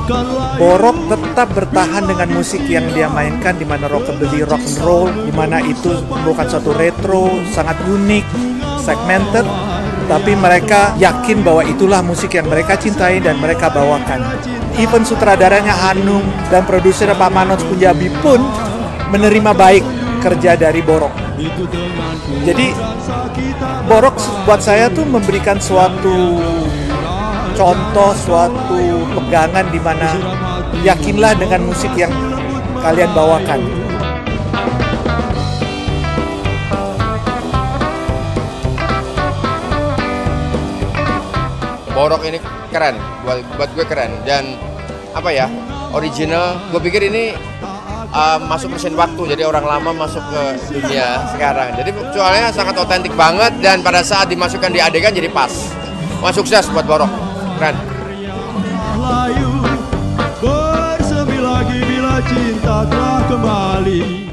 Borok tetap bertahan dengan musik yang dia mainkan, di mana rockabilly, rock and roll, di mana itu bukan suatu retro, sangat unik, segmented, tapi mereka yakin bahwa itulah musik yang mereka cintai dan mereka bawakan. Even sutradaranya Hanung dan produsernya Pak Manoj Punjabi pun menerima baik kerja dari Borok. Jadi Borok buat saya tuh memberikan suatu contoh, suatu pegangan di mana yakinlah dengan musik yang kalian bawakan. Borok ini keren, buat gue keren, dan apa ya, original. Gue pikir ini masuk mesin waktu, jadi orang lama masuk ke dunia sekarang. Jadi soalnya sangat otentik banget, dan pada saat dimasukkan di adegan jadi pas. Wah, sukses buat Borok, keren. Bersemi lagi bila cinta telah kembali.